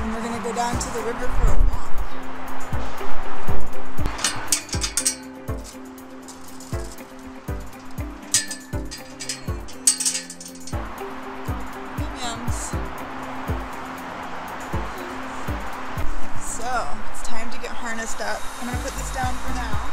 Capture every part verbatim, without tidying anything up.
And we're going to go down to the river for a walk. So, it's time to get harnessed up. I'm going to put this down for now.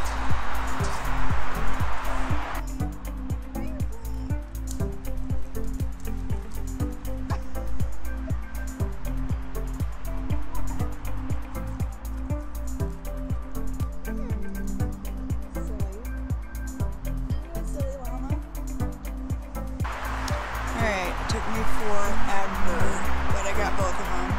Alright, it took me forever, but I got both of them.